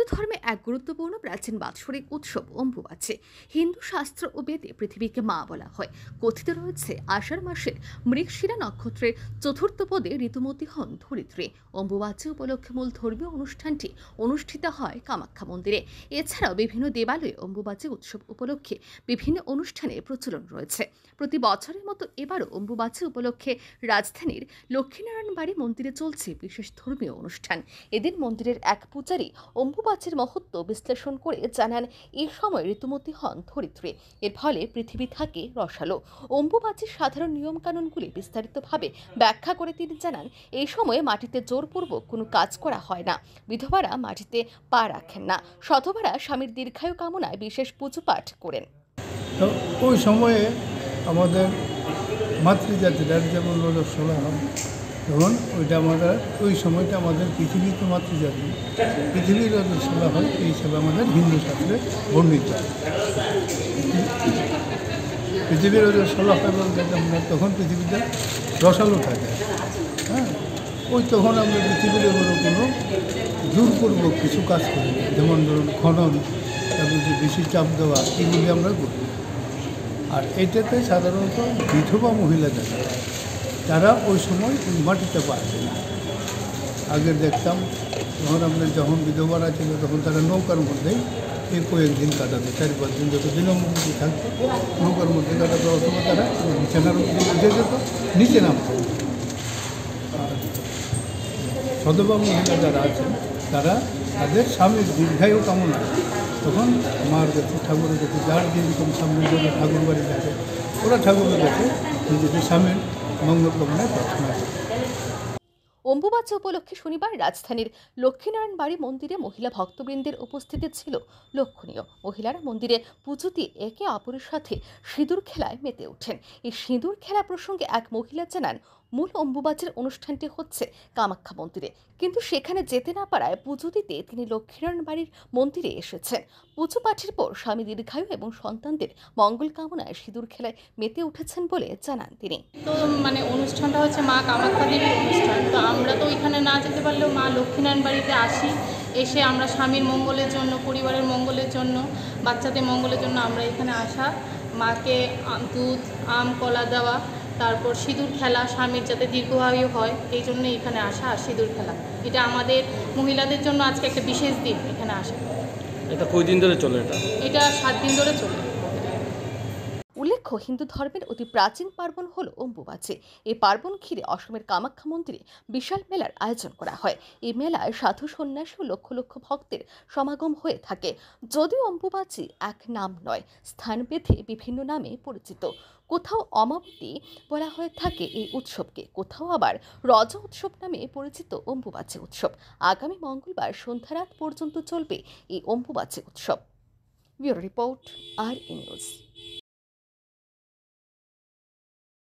ধর্মে এক গুরুত্বপূর্ণ প্রাচীন বাৎসরিক উৎসব অম্বুবাচী। হিন্দু শাস্ত্র ও বেদে পৃথিবীকে মা বলা হয়। কথিত রয়েছে আষাঢ় মাসের মৃগশিরা নক্ষত্রের চতুর্থ পদে ঋতুমতী হন ধরিত্রী। অম্বুবাচী উপলক্ষে মূল ধর্মীয় অনুষ্ঠানটি অনুষ্ঠিত হয় কামাখ্যা মন্দিরে। এছাড়াও বিভিন্ন দেবালয়ে অম্বুবাচী উৎসব উপলক্ষে বিভিন্ন অনুষ্ঠানের প্রচলন রয়েছে। প্রতি বছরের মতো এবারও অম্বুবাচী উপলক্ষে রাজধানীর লক্ষ্মীনারায়ণ বাড়ি মন্দিরে চলছে বিশেষ ধর্মীয় অনুষ্ঠান। এদিন মন্দিরের এক পূজারী অম্বুবাচীর মহত্ব বিশ্লেষণ করে জানান, এই সময় ঋতুমতী হন ধরিত্রী। এর ফলে পৃথিবী থাকে রসালো। অম্বুবাচীর সাধারণ নিয়মকানুনগুলি বিস্তারিতভাবে ব্যাখ্যা করে তিনি জানান, এই সময়ে মাটিতে জোরপূর্বক কোনো কাজ করা হয় না। বিধবারা মাটিতে পা রাখেন না। সধবারা স্বামীর দীর্ঘায়ু কামনায় বিশেষ পুজো পাঠ করেন। তো ওই সময়ে আমাদের মাতৃজাতিরা যেমন রজস্বলা হয়, তখন ওইটা আমাদের ওই সময়টা আমাদের পৃথিবী তো মাতৃজাতি, পৃথিবীর রজস্বলা হয়, এই হিসাবে আমাদের হিন্দু শাস্ত্রে বর্ণিত। পৃথিবীর রজস্বলা হয় বলতে আমরা তখন পৃথিবীতে রসালো থাকে। হ্যাঁ, ওই তখন আমরা পৃথিবীর উপরে কোনো জোরপূর্বক কিছু কাজ করি না, যেমন ধরুন খনন, তারপর যে বেশি চাপ দেওয়া, এগুলি আমরা করি। আর এটাতে সাধারণত বিধবা মহিলা যারা, তারা ওই সময় মাটিতে পারবে না। আগে দেখতাম যখন বিধবারা ছিল তখন তারা নৌকার মধ্যেই এই কয়েকদিন কাটাতো, 4-5 দিন যত দিনমুখী থাকতো নৌকার মধ্যে কাটাতো, অথবা তারা বিছানার মধ্যে উঠে যেত, নিচে নামতো। আর সধবা মহিলা যারা আছেন তারা তাদের স্বামীর দীর্ঘায়ু কামনা তখন মার কাছে, ঠাকুরের কাছে, যার যেরকম সামনে ধরে ঠাকুর বাড়ি থাকে, ওরা ঠাকুরের কাছে নিজেদের স্বামীর মঙ্গল কামনায় প্রার্থনা করে। অম্বুবাচী উপলক্ষে শনিবার রাজধানীর লক্ষ্মীনারায়ণ বাড়ি মন্দিরে মহিলা ভক্তবৃন্দের উপস্থিতি ছিল লক্ষণীয়। মহিলারা মন্দিরে পুজো দিয়ে একে অপরের সাথে সিঁদুর খেলায় মেতে ওঠেন। এই সিঁদুর খেলা প্রসঙ্গে এক মহিলা জানান, মূল অম্বুবাচীর অনুষ্ঠানটি হচ্ছে কামাখ্যা মন্দিরে, কিন্তু সেখানে যেতে না পারায় পুজো দিতে তিনি লক্ষ্মীনারায়ণ বাড়ির মন্দিরে এসেছেন। পুজো পাঠের পর স্বামী দীর্ঘায়ু এবং সন্তানদের মঙ্গল কামনায় সিঁদুর খেলায় মেতে উঠেছেন বলে জানান তিনি। তো অনুষ্ঠানটা হচ্ছে মা কামাখ্যা দেবীর অনুষ্ঠান। তো আমরা তো ওইখানে না যেতে পারলেও মা লক্ষ্মীনারায়ণ বাড়িতে আসি, এসে আমরা স্বামীর মঙ্গলের জন্য, পরিবারের মঙ্গলের জন্য, বাচ্চাদের মঙ্গলের জন্য আমরা এখানে আসা, মাকে দুধ, আম, কলা দেওয়া, তারপর সিঁদুর খেলা, স্বামীর যাতে দীর্ঘায়ু হয় এই জন্য এখানে আসা, আর সিঁদুর খেলা। এটা আমাদের মহিলাদের জন্য আজকে একটা বিশেষ দিন এখানে আসা। এটা কয়দিন ধরে চলে? এটা 7 দিন ধরে চলে। উল্লেখ্য, হিন্দু ধর্মের অতি প্রাচীন পার্বণ হল অম্বুবাচী। এই পার্বণ ঘিরে অসমের কামাখ্যা মন্দিরে বিশাল মেলার আয়োজন করা হয়। এই মেলায় সাধু সন্ন্যাসী ও লক্ষ লক্ষ ভক্তের সমাগম হয়ে থাকে। যদিও অম্বুবাচী এক নাম নয়, স্থানভেদে বিভিন্ন নামে পরিচিত। কোথাও অমাবতী বলা হয়ে থাকে এই উৎসবকে, কোথাও আবার রজ উৎসব নামে পরিচিত অম্বুবাচী উৎসব। আগামী মঙ্গলবার সন্ধ্যা রাত পর্যন্ত চলবে এই অম্বুবাচী উৎসব। ব্যুরো রিপোর্ট, আর নিউজ।